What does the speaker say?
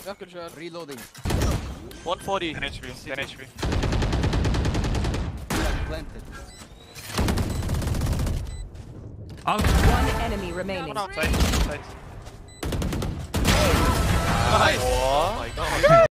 Ja, good shot. Reloading. 140. 10 HP, 10 HP. Planted. Out. One enemy remaining. One out. Side, side. Nice. What? Oh my god.